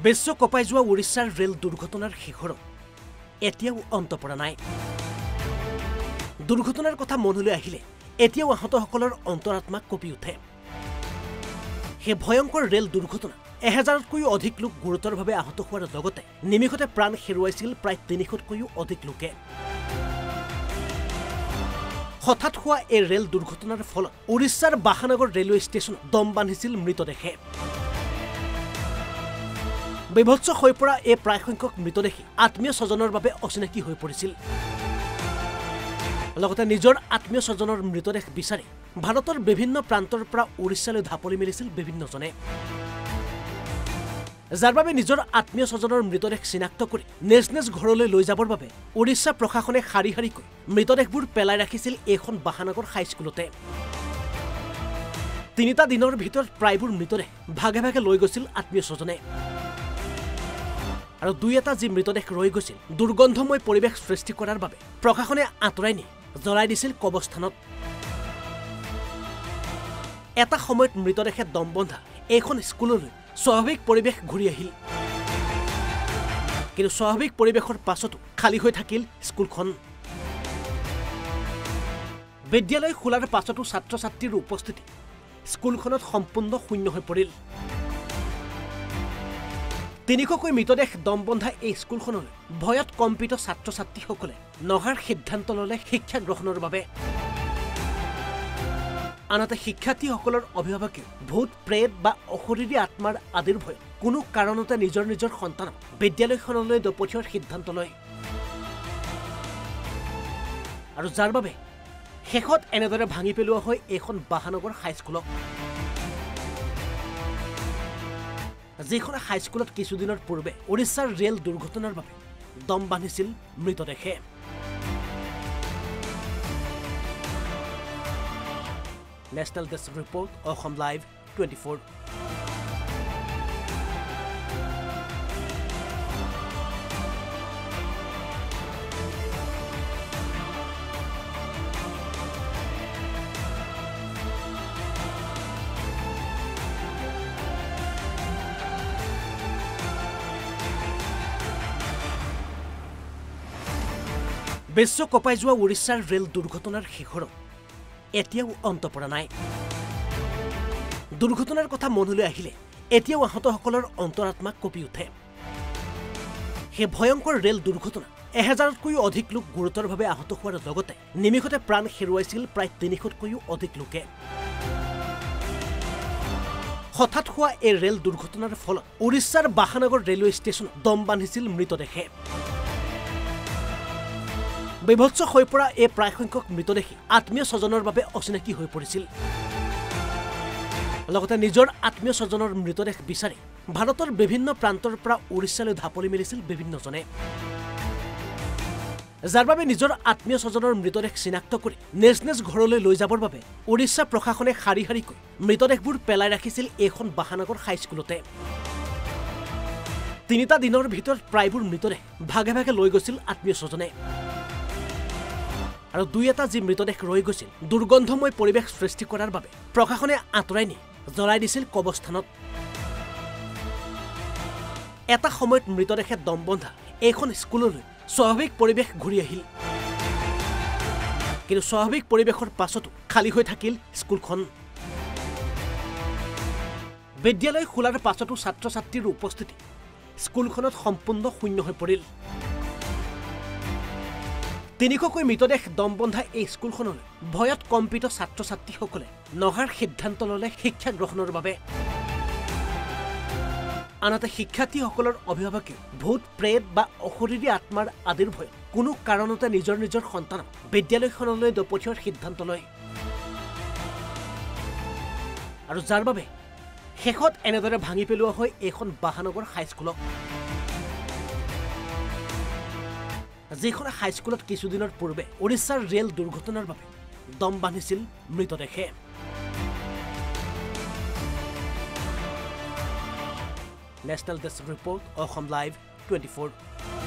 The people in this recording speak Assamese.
বিশ্ব কপাই যোৱা উৰিষ্যাৰ ৰেল দুৰ্ঘটনাৰ শিখৰত এতিয়াও অন্ত পৰা নাই। দুৰ্ঘটনাৰ কথা মনলৈ আহিলে এতিয়াও আহতসকলৰ অন্তৰাত্মা কঁপি উঠে। সেই ভয়ংকৰ ৰেল দুৰ্ঘটনা 1000তকৈও অধিক লোক গুৰুতৰভাৱে আহত হোৱাৰ লগতে নিমিষতে প্ৰাণ হেৰুৱাইছিল প্ৰায় 300তকৈও অধিক লোকে। হঠাৎ হোৱা এই ৰেল দুৰ্ঘটনাৰ ফলত উৰিষ্যাৰ বাহানগৰ ৰেলৱে ষ্টেচন দম বান্ধিছিল মৃতদেহে। বিভৎস হৈ পৰা এই প্ৰায় সংখ্যক মৃতদেহে আত্মীয় স্বজনৰ বাবে অচিনাকি হৈ পৰিছিল। লগতে নিজৰ আত্মীয় স্বজনৰ মৃতদেহ বিচাৰি ভাৰতৰ বিভিন্ন প্ৰান্তৰ পৰা উৰিষ্যালৈ ঢাপলি মেলিছিল বিভিন্নজনে, যাৰ বাবে নিজৰ আত্মীয় স্বজনৰ মৃতদেহ চিনাক্ত কৰি নিজ নিজ ঘৰলৈ লৈ যাবৰ বাবে উৰিষ্যা প্ৰশাসনে শাৰী শাৰীকৈ মৃতদেহবোৰ পেলাই ৰাখিছিল এইখন বাহানগৰ হাইস্কুলতে। 3টা দিনৰ ভিতৰত প্ৰায়বোৰ মৃতদেহ ভাগে ভাগে লৈ গৈছিল আত্মীয় স্বজনে, আৰু 2-এটা যি মৃতদেহ ৰৈ গৈছিল দুৰ্গন্ধময় পৰিৱেশ সৃষ্টি কৰাৰ বাবে প্ৰশাসনে আঁতৰাই নি জ্বলাই দিছিল কবৰস্থানত। এটা সময়ত মৃতদেহে দম বন্ধা এইখন স্কুললৈ স্বাভাৱিক পৰিৱেশ ঘূৰি আহিল, কিন্তু স্বাভাৱিক পৰিৱেশৰ পাছতো খালী হৈ থাকিল স্কুলখন। বিদ্যালয় খোলাৰ পাছতো ছাত্ৰ ছাত্ৰীৰ উপস্থিতি স্কুলখনত সম্পূৰ্ণ শূন্য হৈ পৰিল। 300কৈ মৃতদেহ দম বন্ধা এই স্কুলখনলৈ ভয়ত কম্পিত ছাত্ৰ ছাত্ৰীসকলে নহাৰ সিদ্ধান্ত ল'লে শিক্ষা গ্ৰহণৰ বাবে। আনহাতে শিক্ষাৰ্থীসকলৰ অভিভাৱকে ভূত প্ৰেত বা অশৰীৰী আত্মাৰ আদিৰ ভয় কোনো কাৰণতে নিজৰ নিজৰ সন্তানক বিদ্যালয়খনলৈ নপঠিওৱাৰ সিদ্ধান্ত লয়, আৰু যাৰ বাবে শেষত এনেদৰে ভাঙি পেলোৱা হয় এইখন বাহানগৰ হাইস্কুলক। যিখন হাইস্কুলত কিছুদিনৰ পূৰ্বে উৰিষ্যাৰ ৰেল দুৰ্ঘটনাৰ বাবে দম বান্ধিছিল মৃতদেহে। National desk report, Assam live 24। বিশ্ব কপাই যোৱা উৰিষ্যাৰ ৰেল দুৰ্ঘটনাৰ শিখৰত এতিয়াও অন্ত পৰা নাই। দুৰ্ঘটনাৰ কথা মনলৈ আহিলে এতিয়াও আহতসকলৰ অন্তৰাত্মা কঁপি উঠে। সেই ভয়ংকৰ ৰেল দুৰ্ঘটনা 1000তকৈও অধিক লোক গুৰুতৰভাৱে আহত হোৱাৰ লগতে নিমিষতে প্ৰাণ হেৰুৱাইছিল প্ৰায় 300তকৈও অধিক লোকে। হঠাৎ হোৱা এই ৰেল দুৰ্ঘটনাৰ ফলত উৰিষ্যাৰ বাহানগৰ ৰেলৱে ষ্টেচন দম বান্ধিছিল মৃতদেহে। বিভৎস হৈ পৰা এই প্ৰায় সংখ্যক মৃতদেহে আত্মীয় স্বজনৰ বাবে অচিনাকি হৈ পৰিছিল। লগতে নিজৰ আত্মীয় স্বজনৰ মৃতদেহ বিচাৰি ভাৰতৰ বিভিন্ন প্ৰান্তৰ পৰা উৰিষ্যালৈ ঢাপলি মেলিছিল বিভিন্নজনে, যাৰ বাবে নিজৰ আত্মীয় স্বজনৰ মৃতদেহ চিনাক্ত কৰি নিজ নিজ ঘৰলৈ লৈ যাবৰ বাবে উৰিষ্যা প্ৰশাসনে শাৰী শাৰীকৈ মৃতদেহবোৰ পেলাই ৰাখিছিল এইখন বাহানগৰ হাইস্কুলতে। 3টা দিনৰ ভিতৰত প্ৰায়বোৰ মৃতদেহ ভাগে ভাগে লৈ গৈছিল আত্মীয় স্বজনে, আৰু 2-এটা যি মৃতদেহ ৰৈ গৈছিল দুৰ্গন্ধময় পৰিৱেশ সৃষ্টি কৰাৰ বাবে প্ৰশাসনে আঁতৰাই নি জ্বলাই দিছিল কবৰস্থানত। এটা সময়ত মৃতদেহে দম বন্ধা এইখন স্কুললৈ স্বাভাৱিক পৰিৱেশ ঘূৰি আহিল, কিন্তু স্বাভাৱিক পৰিৱেশৰ পাছতো খালী হৈ থাকিল স্কুলখন। বিদ্যালয় খোলাৰ পাছতো ছাত্ৰ ছাত্ৰীৰ উপস্থিতি স্কুলখনত সম্পূৰ্ণ শূন্য হৈ পৰিল। 300কৈ মৃতদেহ দম বন্ধা এই স্কুলখনলৈ ভয়ত কম্পিত ছাত্ৰ ছাত্ৰীসকলে নহাৰ সিদ্ধান্ত ল'লে শিক্ষা গ্ৰহণৰ বাবে। আনহাতে শিক্ষাৰ্থীসকলৰ অভিভাৱকে ভূত প্ৰেত বা অশৰীৰী আত্মাৰ আদিৰ ভয় কোনো কাৰণতে নিজৰ নিজৰ সন্তানক বিদ্যালয়খনলৈ নপঠিওৱাৰ সিদ্ধান্ত লয়, আৰু যাৰ বাবে শেষত এনেদৰে ভাঙি পেলোৱা হয় এইখন বাহানগৰ হাইস্কুলক। যিখন হাইস্কুলত কিছুদিনৰ পূৰ্বে উৰিষ্যাৰ ৰেল দুৰ্ঘটনাৰ বাবে দম বান্ধিছিল মৃতদেহে। National desk report, Assam live 24।